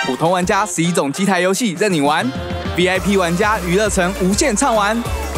普通玩家11种机台游戏任你玩 ，VIP 玩家娱乐城无限畅玩。